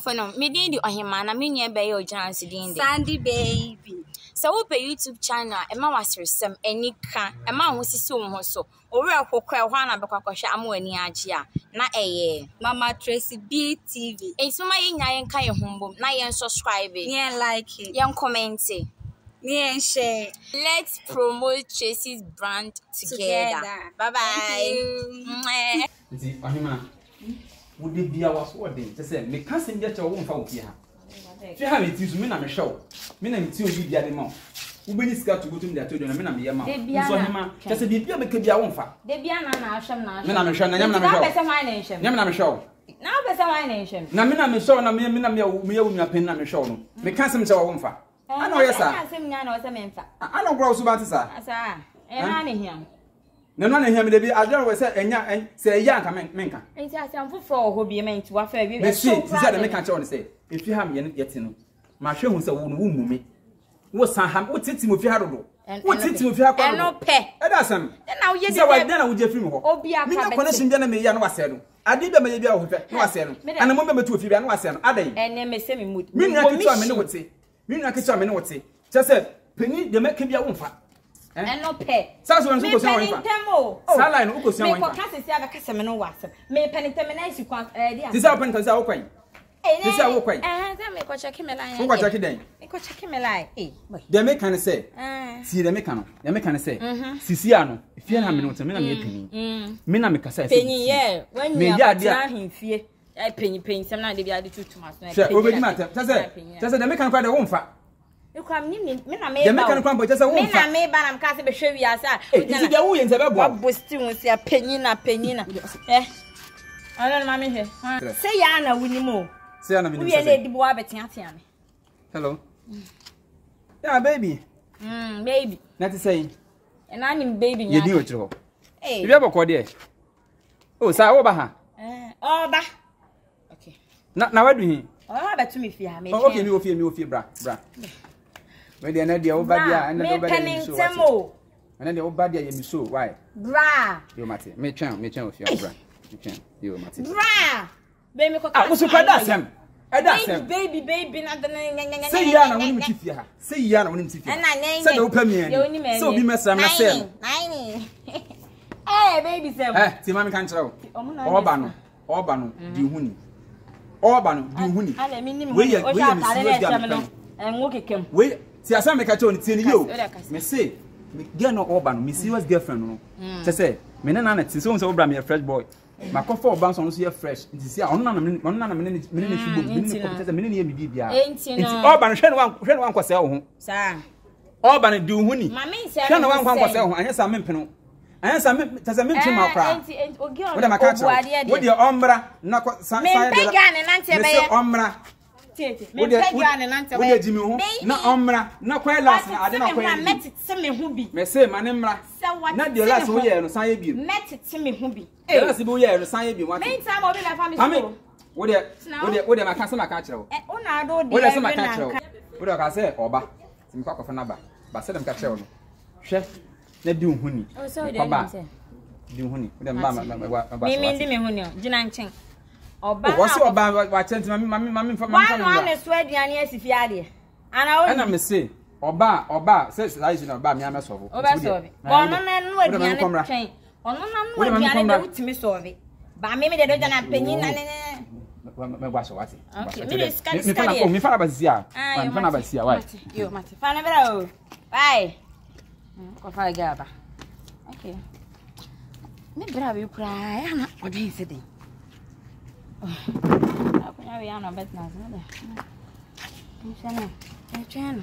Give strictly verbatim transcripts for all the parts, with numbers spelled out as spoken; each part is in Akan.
for no, me did the Ohemaa, na me near bay or chance din. Sandy baby. So we pay YouTube channel, and my was some any can, a man who is so so. Or real cocoa, one of the cockosha, I'm winning Ajia. Na eh, Mama Tracy B T V. It's my young kind of home, na subscribe, yeah, like it, young commenting. Yeah, share. Let's promote Tracy's brand together. together. Bye bye. Ohemaa, would they be our sword? Just say, me can't get your own for here. If you have it, you mean I'm a show. Me and two be the animal. Who be scared to go to their children? I mean, I'm a man. Just a bit, make a own fat. They be an asham now. I'm a show, I'm a nation. I'm a show. Now, there's a nation. Now, I'm a show, and I'm a man, I'm a pen, I'm a show. Me can't seem so own fat. I know, yes, sir. I don't grow so bad, sir. And I need him. No, none of him, they be, I don't always say, and say, young, I mean, it's a for who be meant to offer you. Let's see, he said, I can't only say, if you have me yet, you know, my show was a woman, me. What's Sam, what's it with your what's it with your car? No pay. That's him. And now, yes, I then I would just film. Oh, be a connection, gentlemen, Yan was said. I did a maybe out of was said, and a moment to if you was said, are they? And then may say me mood. Me, I can would say. Me, I can tell me what say. Just said, Penny, the make your own fat. And no pay. Sounds one who goes on. Saline, who goes on. May penny terminate you can't. This open to our way. This is our way. And then make what check him a line. What check it? Make what check him a line. They make kind of say. See the mechano. They make kind of say. Siciano, if you have me not a minute penny. Mina make a say. Penny, yeah. When you are him fear. I penny penny. Some night they be added to much. Over the matter. Just a American quite a home fat. You come in, Mina may make crumble just a woman. I may ban and cast a show you as I. It's the woods of a bob was still say a penina, penina. Eh, I don't mammy here. Say, Anna, Winnie Mo. Say, Anna, we are Lady Boabet. Hello. Yeah, baby. Hm, baby. Not to say, and I'm baby. You do it, Joe. Eh, you ever called it? Oh, say over her. Eh, oh, bah. Okay. Now, what do you? Oh, but to me, fear me. Okay, you feel me, feel bra, bra. When they are the old body and the so and then the old body you so why bra you mate me chan me chan with your bra me chan you mate bra baby ko ah so kwada asem eda asem baby baby na say ya na woni mtifia ha say ya na woni mtifia say the opa me so bi mesra na sel eh baby sem eh ti mami kan kire o oba no oba no di huni oba no di huni we ye we ye and walk kem we see as I make a tone tin you me say me get no oba no me serious girlfriend no say say me na na tin so so bra me a fresh boy ma ko for bounce on so you fresh nti see on na on na me me me shubo me ni ko say me ni e me bibia nti oba no hwe no wan hwe no wan kwase wo ho sa oba no di hu ni hwe no wan kwase wo ho anya sa me mpeno anya sa me tase me mpema akra nti ogi on wo ma wo de ombra na ko sa sa de me me ombra me pega ne nante we Jimmy ho na omra na kwa last na ade na kwa metete me ho bi me say mane mra na de last wo ye no san ye bi metete me ho bi eh last wo ye no san ye bi wa me time obi la family so wo de wo de wo de maka se maka kire wo eh una do de wo de se maka kire wo wo de ka se oba sim kwa kofa na ba ba se dem ka kire wo no hwe na di hu ni oba di hu ni wo de mba ma ba me me ndi me hu ni gina nchen oba o wasi oba wa chenti mami mami mami mami mami wa na so aduane asifi ade ana o ana me say oba oba say say na oba mi ame sovo oba sovo ono na nu aduane twen ono na nu aduane de utimi sovo ba me me de do jana panyin na ne me gwa so wati okay me scan scan me fana me fana basia me fana basia why yo mati fana bra o bye ko fa ga ba okay me bra bi kura ya na odin se den aku nyawi ana bet na sana. Sana. Eh chana.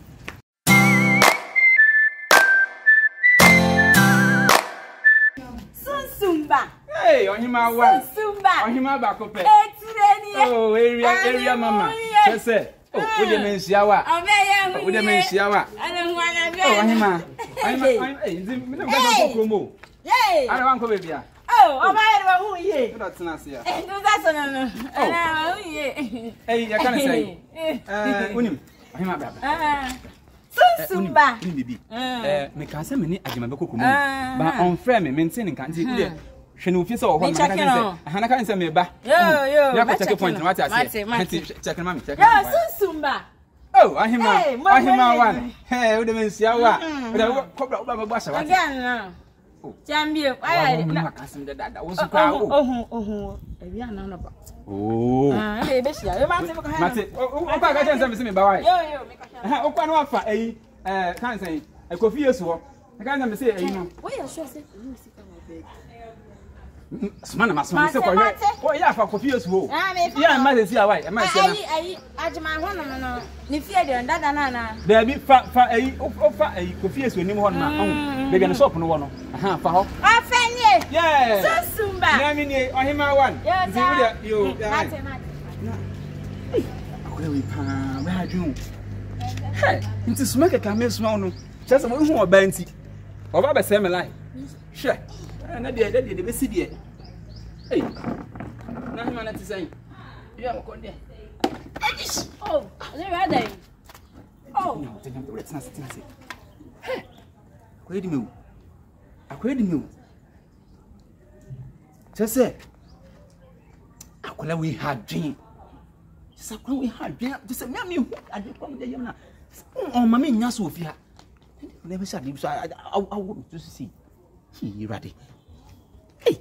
Sunsumba. Hey, Ohemaa one. Sunsumba. Ohemaa ba ko pe. Etireni. Oh, area area mama. Say, oh, we dey mensia wa. Obeya hu. We dey mensia wa. Ana hu ana be. Oh, Ohemaa. Ohemaa, eh, me na ga ko promo. Yey. Ana wan ko be bia. Oh, Oba Yerba hu ye. Do that na sia. Eh, do that no no. Ana hu ye. Eh, ya kan say. Eh, unim. Ohemaa baba. Ah. Sunsumba. Unim bibi. Eh, me ka say me ni agema be kokomo. Ba on frame me maintain nkan ti hwe no fi se wo ho na kan se ahana kan se me ba yo yo ya ko check point what I say check mami check yo Sunsumba oh Ohemaa Ohemaa one hey we de mensia wa we de kobra wo ba ba sha wa again now Jambie why na kasim de dada wo su kwa wo ohun ohun ebi ana no ba oh ah e be sia e ma se ko ha mate o pa ka chen se me ba wa yo yo me ka ha o kwa no afa eyi eh kan se e kofi yesu ho kan na me se eyi no we ya sure say you see come beg Smana masoma se ko he o ya fa kofi yesu ho ya ma se si awai e ma se na ayi ayi ajima ho no no ni fie de ndada na na da bi fa fa eyi o fa eyi kofi yesu enim ho na oh baby na shop no wo no aha fa ho afenye yeah Sunsumba na mi ni Ohemaa one yo yo yo mate mate akore we pa we adwun hey nti suma ke ka me suma no chese wo hu oba nti oba be se me lai hwe na de de de be si de hey na hima na tisai ya mo konde oh are you ready oh no te nyam let's not sit na say hey ko edi mewu akwa edi mewu chese akola we hadwin chese akola we hadwin chese me me hu ade kom de yem na on ma me nya so ofia na be sha de so awu to see he ready hey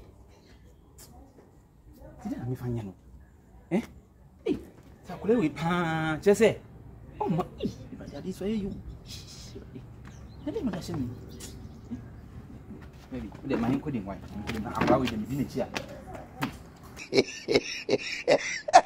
did I me fanya no eh hey akola we pa chese oh ma ade so you ade ma da se me baby the man ko din why na akwa we dem bi na chi a